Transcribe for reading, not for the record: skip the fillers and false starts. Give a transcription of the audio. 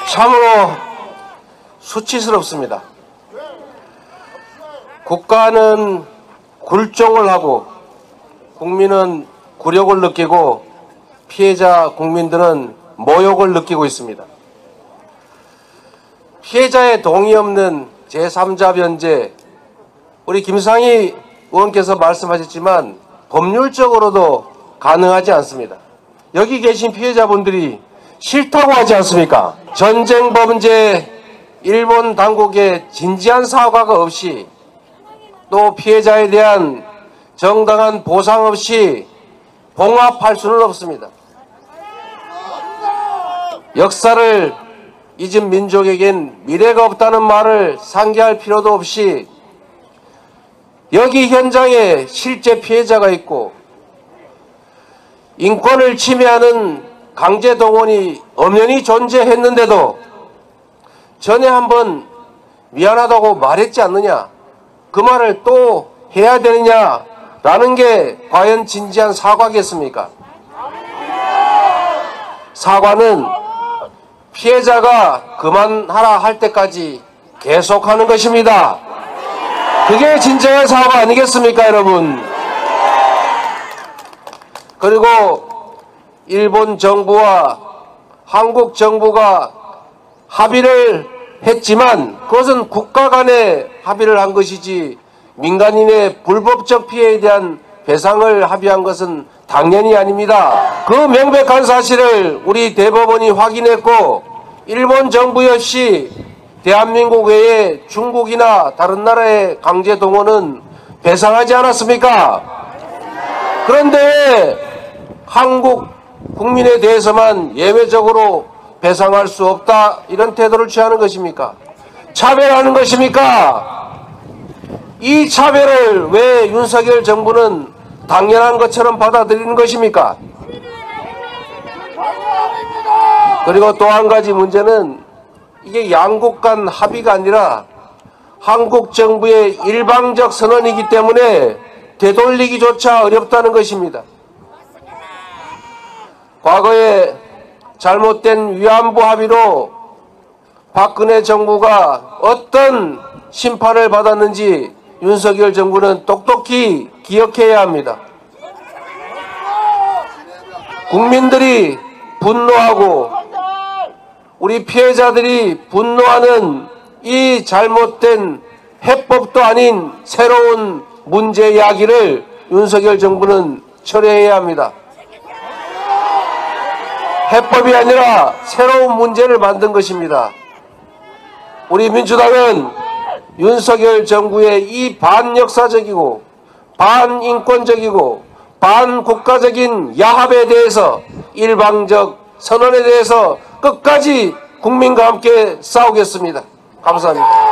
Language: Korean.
참으로 수치스럽습니다. 국가는 굴종을 하고 국민은 굴욕을 느끼고 피해자 국민들은 모욕을 느끼고 있습니다. 피해자의 동의 없는 제3자 변제, 우리 김상희 의원께서 말씀하셨지만 법률적으로도 가능하지 않습니다. 여기 계신 피해자분들이 싫다고 하지 않습니까? 전쟁 범죄 일본 당국의 진지한 사과가 없이 또 피해자에 대한 정당한 보상 없이 봉합할 수는 없습니다. 역사를 잊은 민족에겐 미래가 없다는 말을 상기할 필요도 없이 여기 현장에 실제 피해자가 있고 인권을 침해하는 강제동원이 엄연히 존재했는데도 전에 한번 미안하다고 말했지 않느냐, 그 말을 또 해야 되느냐라는 게 과연 진지한 사과겠습니까? 사과는 피해자가 그만하라 할 때까지 계속하는 것입니다. 그게 진정한 사과 아니겠습니까, 여러분? 그리고 일본 정부와 한국 정부가 합의를 했지만 그것은 국가 간에 합의를 한 것이지 민간인의 불법적 피해에 대한 배상을 합의한 것은 당연히 아닙니다. 그 명백한 사실을 우리 대법원이 확인했고 일본 정부 역시 대한민국 외에 중국이나 다른 나라의 강제 동원은 배상하지 않았습니까? 그런데 왜 한국 국민에 대해서만 예외적으로 배상할 수 없다 이런 태도를 취하는 것입니까? 차별하는 것입니까? 이 차별을 왜 윤석열 정부는 당연한 것처럼 받아들이는 것입니까? 그리고 또 한 가지 문제는 이게 양국 간 합의가 아니라 한국 정부의 일방적 선언이기 때문에 되돌리기조차 어렵다는 것입니다. 과거에 잘못된 위안부 합의로 박근혜 정부가 어떤 심판을 받았는지 윤석열 정부는 똑똑히 기억해야 합니다. 국민들이 분노하고 우리 피해자들이 분노하는 이 잘못된 해법도 아닌 새로운 문제 이야기를 윤석열 정부는 철회해야 합니다. 해법이 아니라 새로운 문제를 만든 것입니다. 우리 민주당은 윤석열 정부의 이 반역사적이고 반인권적이고 반국가적인 야합에 대해서 일방적 선언에 대해서 끝까지 국민과 함께 싸우겠습니다. 감사합니다.